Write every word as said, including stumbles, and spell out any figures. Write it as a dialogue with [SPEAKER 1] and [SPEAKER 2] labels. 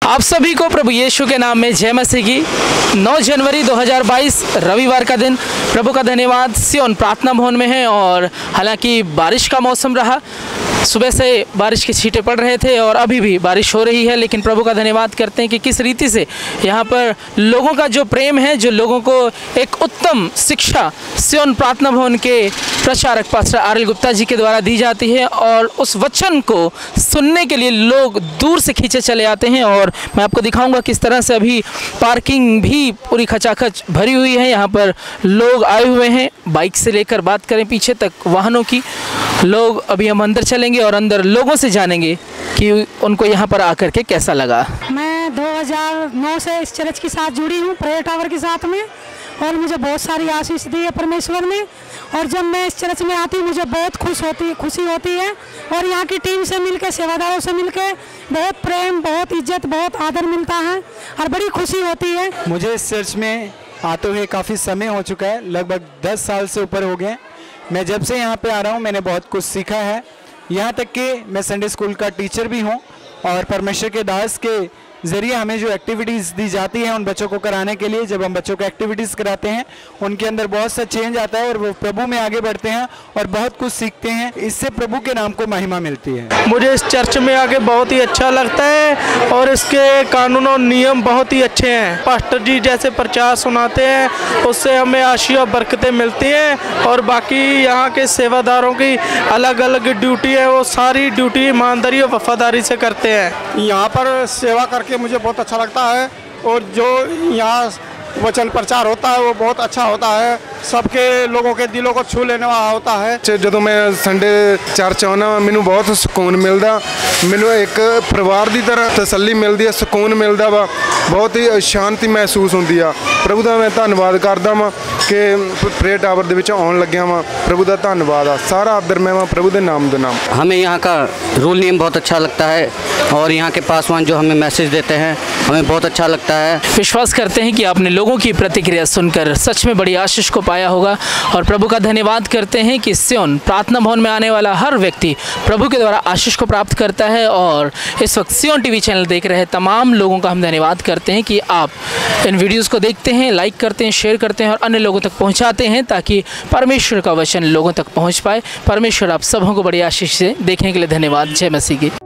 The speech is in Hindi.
[SPEAKER 1] आप सभी को प्रभु यीशु के नाम में जय मसीह की। नौ जनवरी दो हज़ार बाईस रविवार का दिन, प्रभु का धन्यवाद सियोन प्रार्थना भवन में है। और हालांकि बारिश का मौसम रहा, सुबह से बारिश के छींटे पड़ रहे थे और अभी भी बारिश हो रही है, लेकिन प्रभु का धन्यवाद करते हैं कि किस रीति से यहाँ पर लोगों का जो प्रेम है, जो लोगों को एक उत्तम शिक्षा सियोन प्रार्थना भवन के प्रचारक pastor R L Gupta ji के द्वारा दी जाती है और उस वचन को सुनने के लिए लोग दूर से खींचे चले आते हैं। और मैं आपको दिखाऊंगा किस तरह से अभी पार्किंग भी पूरी खचाखच भरी हुई है। यहाँ पर लोग आए हुए हैं, बाइक से लेकर बात करें पीछे तक वाहनों की। लोग अभी हम अंदर चलेंगे और अंदर लोगों से जानेंगे कि उनको यहाँ पर आकर के कैसा लगा।
[SPEAKER 2] मैं दो हज़ार नौ से इस चर्च के साथ जुड़ी हूँ, प्रेयर टावर के साथ में, और मुझे बहुत सारी आशीष दी है परमेश्वर ने। और जब मैं इस चर्च में आती हूँ मुझे बहुत खुश होती खुशी होती है। और यहाँ की टीम से मिलकर, सेवादारों से मिलकर बहुत प्रेम, बहुत इज्जत, बहुत आदर मिलता है और बड़ी खुशी होती है।
[SPEAKER 3] मुझे इस चर्च में आते हुए काफ़ी समय हो चुका है, लगभग दस साल से ऊपर हो गए। मैं जब से यहाँ पे आ रहा हूँ मैंने बहुत कुछ सीखा है। यहाँ तक कि मैं संडे स्कूल का टीचर भी हूँ और परमेश्वर के दास के ज़रिए हमें जो एक्टिविटीज़ दी जाती हैं उन बच्चों को कराने के लिए, जब हम बच्चों को एक्टिविटीज़ कराते हैं उनके अंदर बहुत सा चेंज आता है और वो प्रभु में आगे बढ़ते हैं और बहुत कुछ सीखते हैं। इससे प्रभु के नाम को महिमा मिलती है।
[SPEAKER 4] मुझे इस चर्च में आके बहुत ही अच्छा लगता है और इसके कानून और नियम बहुत ही अच्छे हैं। पास्टर जी जैसे प्रचार सुनाते हैं उससे हमें आशीष और बरकतें मिलती हैं। और बाकी यहाँ के सेवादारों की अलग अलग ड्यूटी है, वो सारी ड्यूटी ईमानदारी और वफादारी से करते हैं।
[SPEAKER 5] यहाँ पर सेवा करके मुझे बहुत अच्छा लगता है और जो यहाँ वचन प्रचार होता है वो बहुत अच्छा होता है, सबके लोगों के दिलों को छू लेने वाला होता है।
[SPEAKER 6] ਜਦੋਂ ਮੈਂ ਸੰਡੇ ਚਰਚ ਆਉਣਾ ਮੈਨੂੰ ਬਹੁਤ ਸਕੂਨ ਮਿਲਦਾ, ਮੈਨੂੰ ਇੱਕ ਪਰਿਵਾਰ ਦੀ ਤਰ੍ਹਾਂ ਤਸੱਲੀ ਮਿਲਦੀ ਹੈ, ਸਕੂਨ ਮਿਲਦਾ ਵਾ, ਬਹੁਤ ਹੀ ਸ਼ਾਂਤੀ ਮਹਿਸੂਸ ਹੁੰਦੀ ਆ। ਪ੍ਰਭੂ ਦਾ ਮੈਂ ਧੰਨਵਾਦ ਕਰਦਾ ਵਾਂ ਕਿ प्रेयर टावर ਦੇ ਵਿੱਚ ਆਉਣ ਲੱਗਿਆ ਵਾਂ। प्रभु ਦਾ ਧੰਨਵਾਦ ਆ, ਸਾਰਾ ਆਦਰ ਮੈਂ ਵਾਂ प्रभु ਦੇ ਨਾਮ ਦੇ ਨਾਮ।
[SPEAKER 7] हमें यहाँ का रूल नियम बहुत अच्छा लगता है और यहाँ के पासवान जो हमें मैसेज देते हैं हमें बहुत अच्छा लगता है।
[SPEAKER 1] विश्वास करते हैं कि आपने लोगों की प्रतिक्रिया सुनकर सच में बड़ी आशीष को पाया होगा और प्रभु का धन्यवाद करते हैं कि सियोन प्रार्थना भवन में आने वाला हर व्यक्ति प्रभु के द्वारा आशीष को प्राप्त करता है। और इस वक्त सियोन टीवी चैनल देख रहे तमाम लोगों का हम धन्यवाद करते हैं कि आप इन वीडियोज़ को देखते हैं, लाइक करते हैं, शेयर करते हैं और अन्य लोगों तक पहुँचाते हैं ताकि परमेश्वर का वचन लोगों तक पहुँच पाए। परमेश्वर आप सबों को बड़ी आशीष से देखने के लिए धन्यवाद। जय मसीह की।